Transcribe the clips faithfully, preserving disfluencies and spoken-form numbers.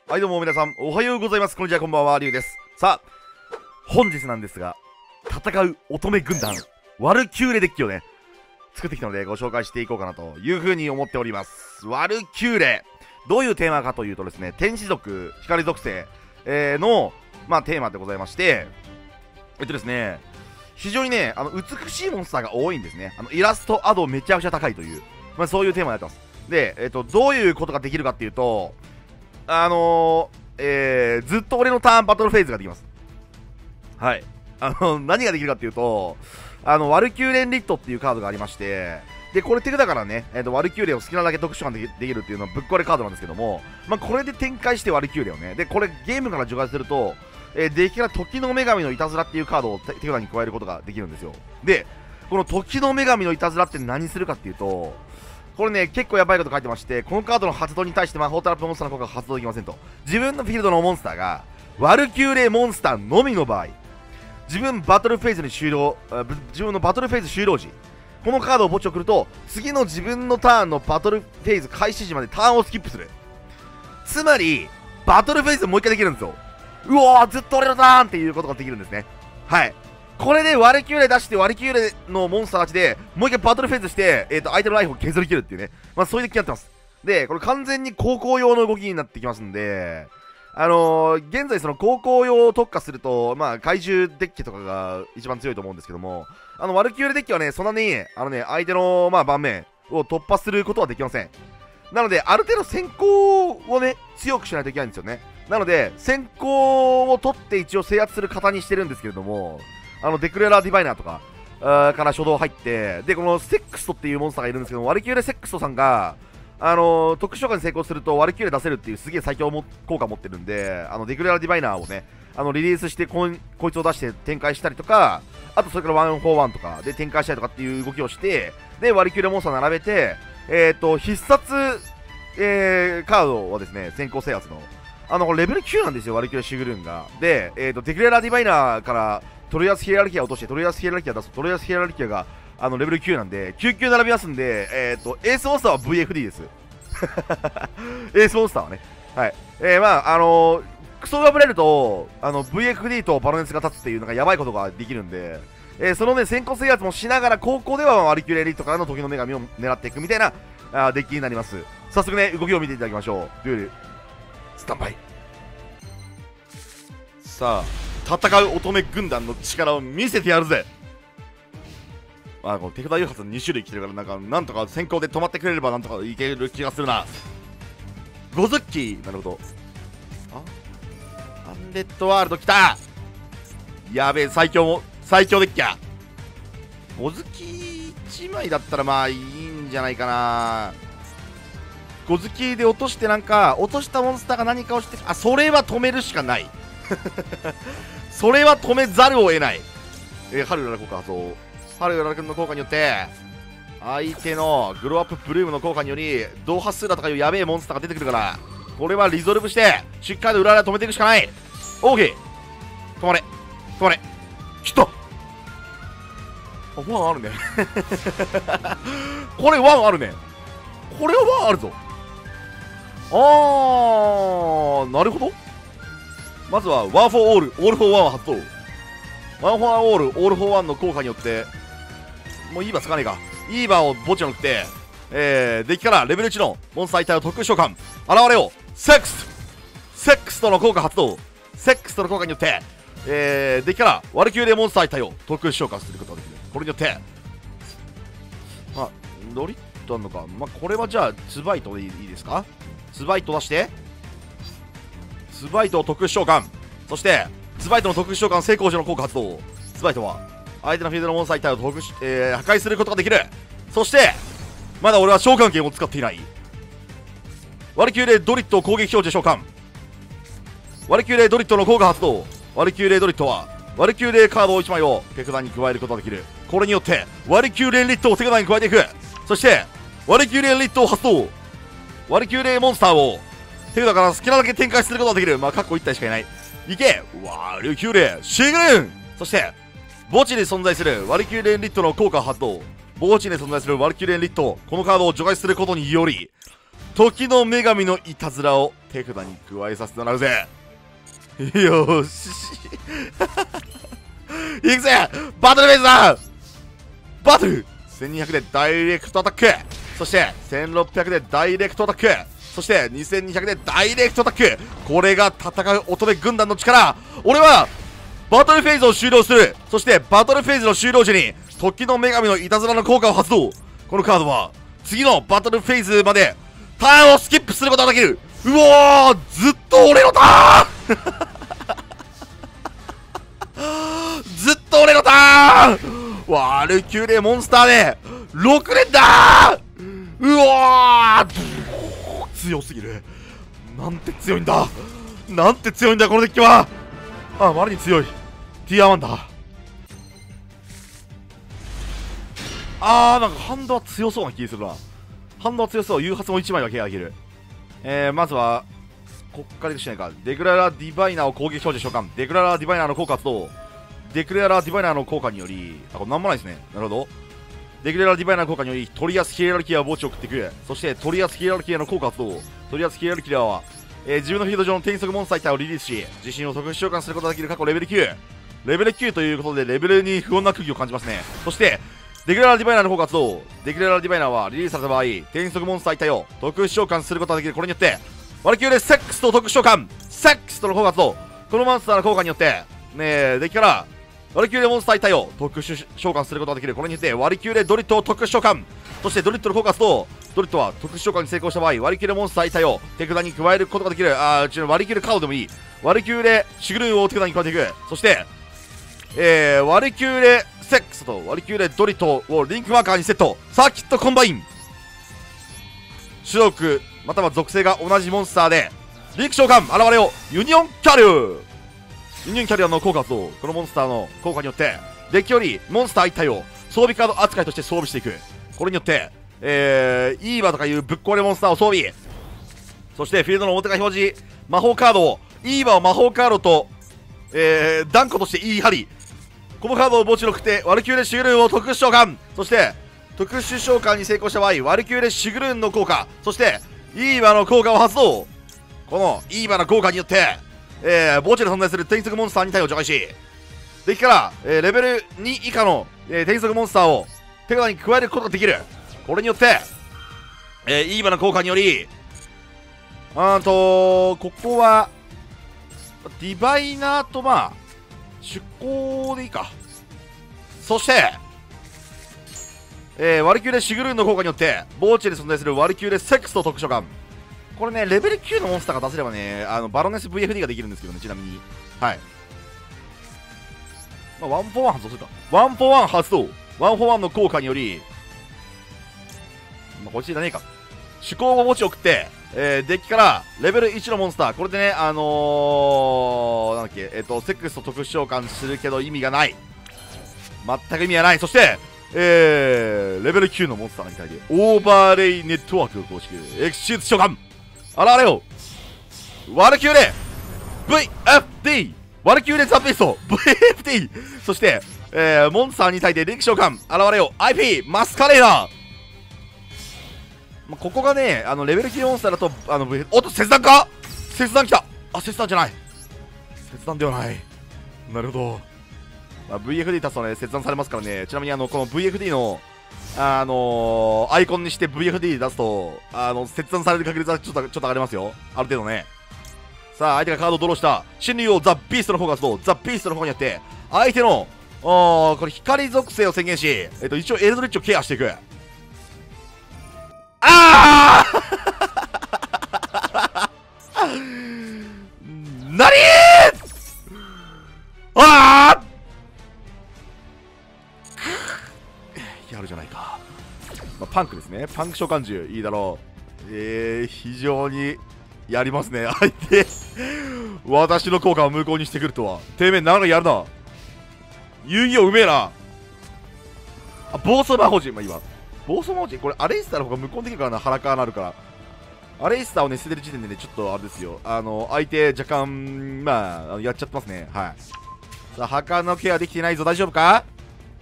はいどうも皆さんおはようございます。こんにちは、こんばんは、リュウです。さあ本日なんですが、戦う乙女軍団ワルキューレデッキをね作ってきたのでご紹介していこうかなというふうに思っております。ワルキューレ、どういうテーマかというとですね、天使族光属性、えー、のまあテーマでございまして、えっとですね非常にねあの美しいモンスターが多いんですね。あのイラストアドめちゃくちゃ高いという、まあ、そういうテーマになってます。で、えっとどういうことができるかっていうと、あのー、えー、ずっと俺のターンバトルフェーズができます。はい。あの、何ができるかっていうと、あの、ワルキューレンリットっていうカードがありまして、で、これ手札からね、えーと、ワルキューレを好きなだけ特殊感でできるっていうのはぶっ壊れカードなんですけども、まあ、これで展開してワルキューレをね、で、これゲームから除外すると、えー、デッキから時の女神のいたずらっていうカードを手札に加えることができるんですよ。で、この時の女神のいたずらって何するかっていうと、これね、結構やばいこと書いてまして、このカードの発動に対して魔法トラップモンスターの効果が発動できませんと。自分のフィールドのモンスターが、ワルキューレモンスターのみの場合、自分バトルフェーズに終了、自分のバトルフェーズ終了時、このカードを墓地送ると、次の自分のターンのバトルフェーズ開始時までターンをスキップする。つまり、バトルフェーズもう一回できるんですよ。うわー、ずっと俺のターンっていうことができるんですね。はい。これでワルキューレ出して、ワルキューレのモンスターたちでもう一回バトルフェーズして、えーと、相手のライフを削り切るっていうね。まあそういうデッキになってます。で、これ完全に高校用の動きになってきますんで、あのー、現在その高校用を特化すると、まあ怪獣デッキとかが一番強いと思うんですけども、あの、ワルキューレデッキはね、そんなに、あのね、相手の、まあ盤面を突破することはできません。なので、ある程度先行をね、強くしないといけないんですよね。なので、先行を取って一応制圧する型にしてるんですけれども、あのデクレラーディバイナーとかから初動入って、でこのセックストっていうモンスターがいるんですけど、ワルキューレセックストさんが、あのー、特殊召喚に成功するとワルキューレ出せるっていうすげえ最強も効果持ってるんで、あのデクレラーディバイナーをねあのリリースしてこ、こいつを出して展開したりとか、あとそれからワンフォーワンとかで展開したりとかっていう動きをして、でワルキューレモンスター並べて、えっ、ー、と必殺、えー、カードはですね先行制圧のあのレベルきゅうなんですよ、ワルキューレシグルーンが。で、えー、とデクレラーディバイナーからトリアスヒエラルキアを落としてトリアスヒエラルキアを出すと、トリアスヒエラルキアがあのレベルきゅうなんできゅう級並びますんで、えー、とエースモンスターは ブイエフディー です。エースモンスターはね、はい、えー、まああのー、クソがぶれるとあの ブイエフディー とバロネスが立つっていうのがやばいことができるんで、えー、そのね先行制圧もしながら高校ではワルキューレエリートからの時の女神を狙っていくみたいなあデッキになります。早速ね動きを見ていただきましょう。ルールスタンバイ。さあ戦う乙女軍団の力を見せてやるぜ。あ、この手札誘発に種類来てるから、なんかなんとか先行で止まってくれればなんとかいける気がするな。ゴズッキー、なるほど。あ、アンデッドワールド来た。やべえ、最強も最強デッキや。ゴズキーいちまいだったらまあいいんじゃないかな。ゴズキーで落としてなんか落としたモンスターが何かをして、あ、それは止めるしかないそれは止めざるを得ない。えー、ハルララ効果発動。ハルララ君の効果によって相手のグローアップブルームの効果により同発数だとかいうやべえモンスターが出てくるから、これはリゾルブしてしっかりと裏裏止めていくしかない。オーケー、止まれ止まれ、きた。あ、ワンあるねこれワンあるね。これはワンあるぞ。あー、なるほど。まずはワンフォーオール、オールフォーワンを発動。ワンフォーオール、オールフォーワンの効果によってもうイーバーつかねえか、イーバーを墓地に送って、えー、デッキからレベルいちのモンスター一体を特殊召喚現れよう。セックスセックスとの効果発動。セックスとの効果によって、えー、デッキからワルキューレモンスター一体を特殊召喚することができる。これによってまあドリットあるのか、まあこれはじゃあツバイトでいいですか。ツバイト出してツバイトを特殊召喚、そしてツバイトの特殊召喚成功時の効果発動。ツバイトは相手のフィールドのモンスター一体を特殊、えー、破壊することができる。そしてまだ俺は召喚権を使っていない。ワルキューレドリットを攻撃表示召喚。ワルキューレドリットの効果発動。ワルキューレドリットはワルキューレカードいちまいを手札に加えることができる。これによってワルキューレリットを手札に加えていく。そしてワルキューレリットを発動。ワルキューレモンスターを手札から好きなだけ展開することができる。まあ、カッコいったいしかいない。いけワルキューレシグルーン。そして墓地に存在するワルキューレンリットの効果発動。墓地に存在するワルキューレンリット、このカードを除外することにより時の女神のいたずらを手札に加えさせてもらうぜ。よーしいくぜバトルフェイズだバトルせんにひゃくでダイレクトアタック、そしてせんろっぴゃくでダイレクトアタック、そしてにせんにひゃくでダイレクトアタック。これが戦う乙女軍団の力。俺はバトルフェーズを終了する。そしてバトルフェーズの終了時に時の女神のいたずらの効果を発動。このカードは次のバトルフェーズまでターンをスキップすることができる。うおー、ずっと俺のターンずっと俺のターンワルキューレモンスターでろく連だー。うわー強すぎる。なんて強いんだなんて強いんだこのデッキは。あ、まりに強い。ティアワンだ。あー、なんかハンドは強そうな気するな。ハンドは強そう。誘発もいちまいはケアできる。えー、まずはこっからでしないか。デクララディバイナーを攻撃表示召喚。デクララディバイナーの効果とデクララディバイナーの効果により、あ、これなんもないですね。なるほど。デクララディバイナーの効果によりトリアスヒエラルキアを墓地を送っていく。そしてトリアスヒエラルキアの効果とトリアスヒエラルキアは、えー、自分のフィールド上の転速モンスター一体をリリースし、自身を特殊召喚することができる過去レベルきゅう。レベルきゅうということでレベルに不穏な空気を感じますね。そしてデクララディバイナーの効果とデクララディバイナーはリリースされた場合、転速モンスター一体を特殊召喚することができる。これによってワルキューレセックスと特殊召喚、セックスとの効果とこのモンスターの効果によってね、デッキからワルキューレモンスター一体を特殊召喚することができる。これによってワルキューレドリットを特殊召喚、そしてドリットの効果とドリットは特殊召喚に成功した場合、ワルキューレモンスター一体を手札に加えることができる。あー、うちのワルキューレカードでもいい。ワルキューレシグルーンを手札に加えていく。そしてえー、ワルキューレセックスとワルキューレドリットをリンクマーカーにセット。サーキットコンバイン。種族または属性が同じモンスターでリンク召喚現れをユニオンキャリアユニオンキャリアの効果とこのモンスターの効果によってデッキよりモンスター一体を装備カード扱いとして装備していく。これによってえー、イーバーとかいうぶっ壊れモンスターを装備、そしてフィールドの表が表示魔法カードをイーバーを魔法カードとえー、断固として言い張り、このカードを墓地に送ってワルキューレシグルーンを特殊召喚、そして特殊召喚に成功した場合ワルキューレシグルーンの効果、そしてイーバーの効果を発動。このイーバーの効果によって、えー、墓地で存在する転速モンスターに体を除外し、デッキから、えー、レベルに以下の、えー、転速モンスターを手札に加えることができる。これによって、えー、イーバーの効果によりあーとここはディバイナーとまあ出向でいいか。そしてえー、ワルキューレシグルーンの効果によって墓地で存在するワルキューレセックスと特殊召喚。これねレベルきゅうのモンスターが出せればね、あのバロネス ブイエフディー ができるんですけどね、ちなみにはい、まあ、ワンフォーワン発動するか。ワンフォーワン発動。ワンフォーワンの効果により、まあ、こっちじゃねえか。趣向を墓地を送って、えー、デッキからレベルいちのモンスター、これでね、あのー、なんだっけ、えっ、ー、と、セックスと特殊召喚するけど意味がない。全く意味がない。そして、えー、レベルきゅうのモンスターに対して、オーバーレイネットワークを構築。エクシーズ召喚現れよワルキューレ ブイエフディー ワルキューレザ・ベスト ブイエフディー そして、えー、モンスターに対してリンク召喚現れよ アイピー マスカレーナー。まあ、ここがね、あのレベルきゅうモンスターだと、あの、v、おっと、切断か切断きた。あ、切断じゃない。切断ではない。なるほど。まあ、ブイエフディー 足すとね、切断されますからね。ちなみに、あの、この ブイエフディー の、あのー、アイコンにして ブイエフディー 出すと、あの、切断される確率はちょっと、ちょっと上がりますよ。ある程度ね。さあ、相手がカードをドローした。侵入をザ・ビーストの方が発動。ザ・ビーストの方によって、相手の、おー、これ光属性を宣言し、えっと、一応エルドリッチをケアしていく。ああなにーあーやるじゃないか、まあ、パンクですね。パンク召喚獣いいだろう。えー、非常にやりますね。相手私の効果を無効にしてくるとは。てめえ長くやるな。遊戯王うめえな。あ、暴走魔法陣、まあ今暴走魔法陣、これアレイスターの方が無効できるからな。ハラカーなるから、アレイスターをね捨ててる時点でね、ちょっとあれですよ、あの相手若干まあやっちゃってますね。はい。さあ、ハカのケアできてないぞ。大丈夫か。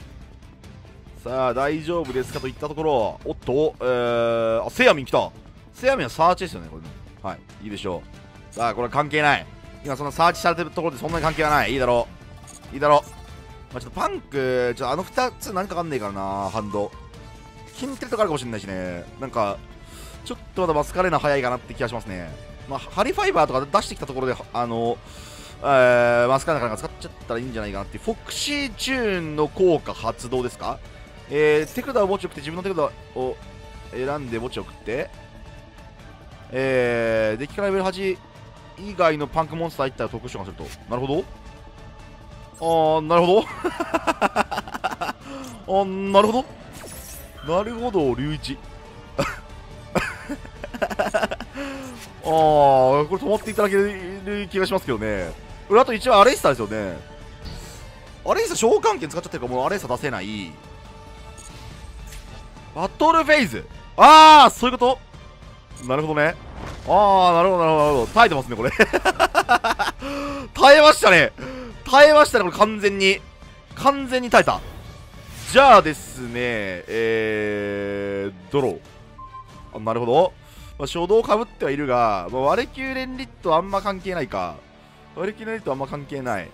さあ大丈夫ですかといったところ、おっと、えー、あ、セヤミン来た。 セアミはサーチですよね、これね。はい、いいでしょう。さあ、これは関係ない。今、そのサーチされてるところでそんなに関係はない。いいだろう。いいだろう。まあ、ちょっとパンク、ちょっとあのふたつ何かかんねえからな、ハンド。筋テレとかあるかもしれないしね。なんか、ちょっとまだマスカレーナ早いかなって気がしますね。まあ、ハリファイバーとか出してきたところで、あの、えー、マスカレーナなんか使っちゃったらいいんじゃないかなっていう。フォクシーチューンの効果発動ですか？えー、手札を墓地送って自分の手札を選んで墓地送って、えー、デッキからレベルはち以外のパンクモンスターいったら特殊召喚すると。なるほど。あー、なるほど。あー、なるほど。なるほど、龍一。あー、これ止まっていただける気がしますけどね。これあと一応アレイスターですよね。アレイスター召喚権使っちゃってるからもうアレイスター出せない。バトルフェイズ。あー、そういうことなるほどね。あー、なるほど、なるほど、なるほど。耐えてますね、これ。耐えましたね。耐えましたね、これ完全に。完全に耐えた。じゃあですね、えー、ドロー。あ、なるほど。まあ、初動かぶってはいるが、まあ、ワレキューレンリットあんま関係ないか。ワレキューレンリットあんま関係ない。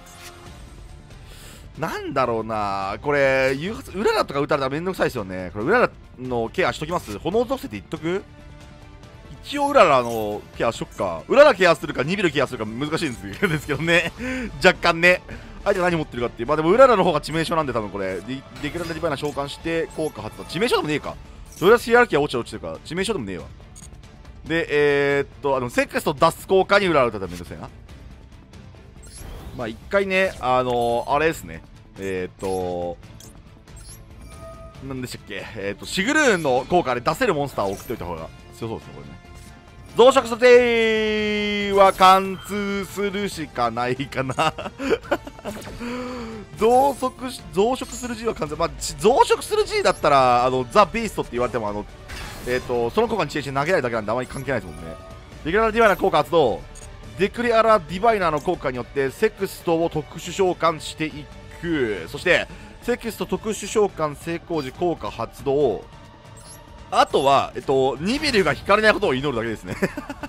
なんだろうな、これ、誘発、ウララとか撃たれたらめんどくさいですよね。これ、ウララのケアしときます？炎属性って言っとく？一応、ウララのケアしとくか。ウララケアするか、ニビルケアするか難しいんですですけどね。若干ね。相手が何持ってるかっていう。まあでも、ウララの方が致命傷なんで、多分これ。ディデクランダリバイナ召喚して、効果発動。致命傷でもねえか。どれだけヒアラキア落ちて落ちてるか。致命傷でもねえわ。で、えー、っと、あの、セックスと出す効果にウララ打たれたらめんどくさいな。まあ一回ね、あのー、あれですね。えー、っと、なんでしたっけ、えー、っと、シグルーンの効果で出せるモンスターを送っておいた方が強そうですね、これね。増殖させは貫通するしかないかな。増殖し、増殖する G は完全、まあ、増殖する G だったら、あの、ザ・ビーストって言われても、あの、えー、っと、その効果に知恵して投げられるだけなんであまり関係ないですもんね。デクララディバイナー効果発動。デクリアラディバイナーの効果によってセクストを特殊召喚していく。そしてセクスト特殊召喚成功時効果発動。あとは、えっと、ニビルが引かれないことを祈るだけですね。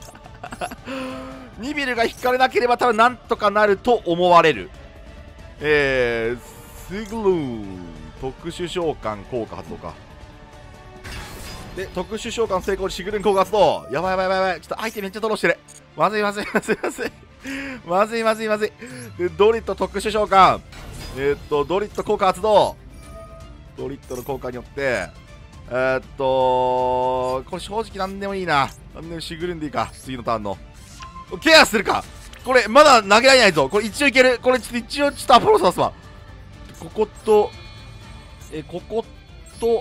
ニビルが引かれなければ多分なんとかなると思われる。えー、スグルー特殊召喚効果発動か。で、特殊召喚成功時シグルン効果発動。やばいやばいやばいやばい。ちょっと相手めっちゃドローしてる。まずいまずいまずいまずい。まずいまずいまずい。で、ドリット特殊召喚。えー、っと、ドリット効果発動。ドリットの効果によって、えー、っと、これ正直なんでもいいな。なんでもシグルンでいいか。次のターンの。ケアするか。これ、まだ投げられないぞ。これ一応いける。これちょっと一応ちょっとアポロ刺すわ。ここと、え、ここと、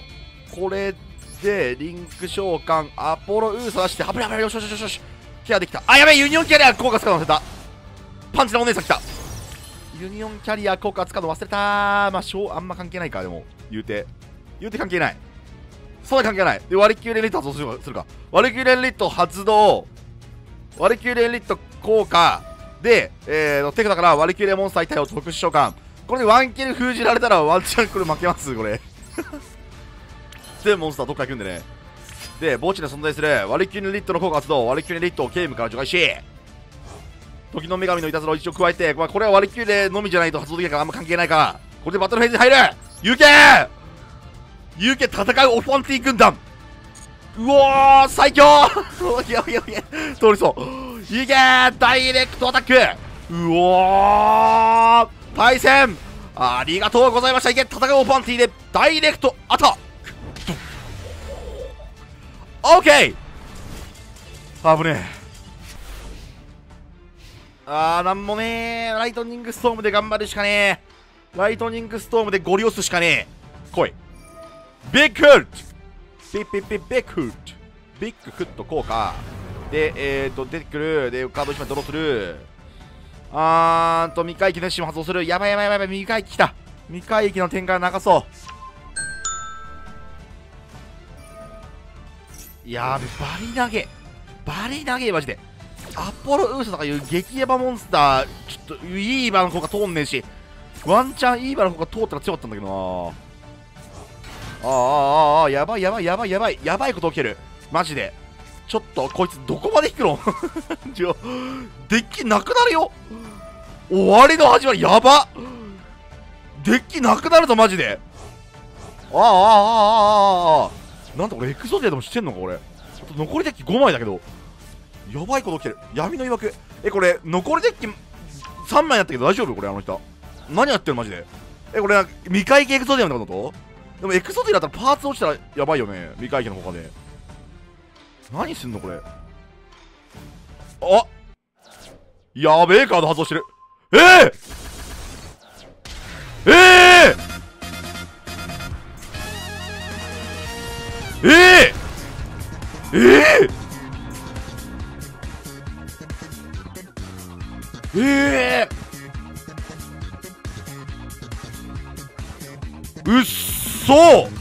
これで、リンク召喚、アポロウーサ出して、危ない危ない、よしよしよしよし。ケアできた。あ、やべえ、ユニオンキャリア効果使うの忘れた。パンチのお姉さん来た。ユニオンキャリア効果使うの忘れた。まあ、しょう、あんま関係ないか、でも。言うて。言うて関係ない。そんな関係ない。で、ワリキューレンリット発動するか。ワリキューレンリット発動。ワリキューレンリット効果。で、えー、手札からワリキューレンモンスター一体を特殊召喚。これでワンキル封じられたらワンチャンこれ負けます、これ。全モンスターどっか行くんでね。で、墓地で存在するワリキューレンリットの効果発動。ワリキューレンリットをゲームから除外し、時の女神のいたずらを一応加えて、まあ、これはワリキューレンのみじゃないと発動できないからあんま関係ないか。これでバトルフェーズに入る。ユーケーユーケー戦うオファンティ軍団。うおー最強ーいやいやいや通りそう。いけーダイレクトアタック。うおー対戦ありがとうございました。いけ戦うオファンティでダイレクトアタック。オーケー危ねえ。あーなんもねー。ライトニングストームで頑張るしかねえ。ライトニングストームでゴリ押すしかねえ。来いビッグフットビッビッビッビッグフットビッグフット効果で、えーと出てくる。でカードいちまいドローする。あーんと未回帰のシも発動する。やばいやばいやばい未回帰来た。未回帰の展開流そう。やべバリ投げバリ投げマジで。アポロウーサとかいう激ヤバモンスターちょっといいバの効果通んねえし、ワンチャンいいバの効果通ったら強かったんだけどな。ああああああやばいやばいやばいやばいやばいこと起きてるマジで。 ちょっとこいつどこまで引くの違う、デッキなくなるよ。終わりの始まりやば。デッキなくなるぞマジで。ああああああああ、なんだこれエクソディアでもしてんのか。俺あと残りデッキごまいだけど、やばいこと起きてる。闇の曰く、えこれ残りデッキさんまいやったけど大丈夫これ。あの人何やってるマジで。えこれ未回帰エクソディアムってこと。でもエクソディアだったらパーツ落ちたらやばいよね、未回帰の他で。何すんのこれ。あ、やべえカード発動してる。えー、ええー、ええー、えー、えー、うっそー。